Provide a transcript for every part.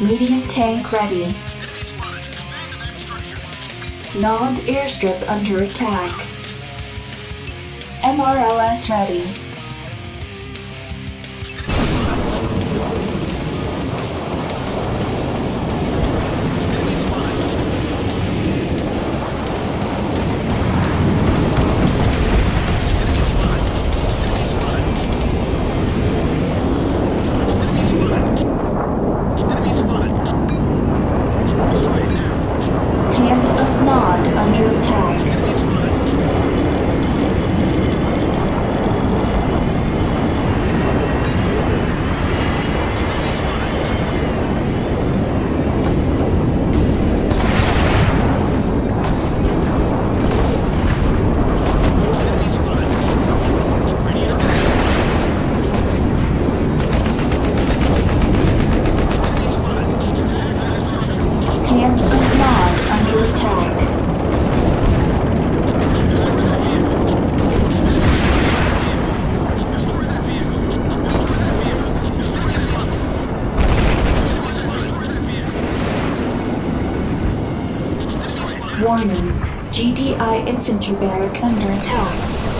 Medium tank ready. Nod airstrip under attack. MRLS ready. Hand of Nod under attack. Hand of Nod under attack. Warning, GDI infantry barracks under attack.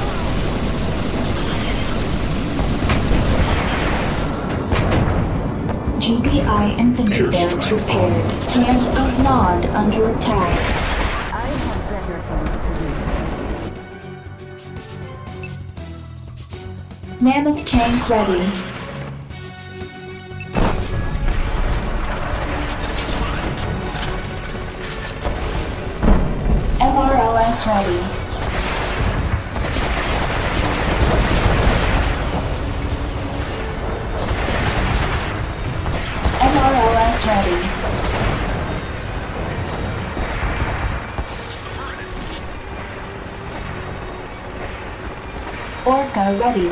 GDI infantry barracks repaired. Hand of Nod under attack. I have better things to do. Mammoth tank ready. MRLS ready. MRLS ready. Orca ready.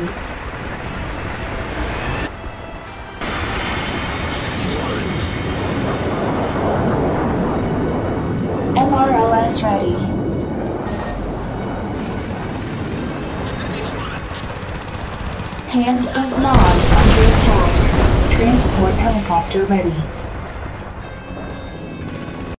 MRLS ready. Hand of Nod under attack. Transport helicopter ready.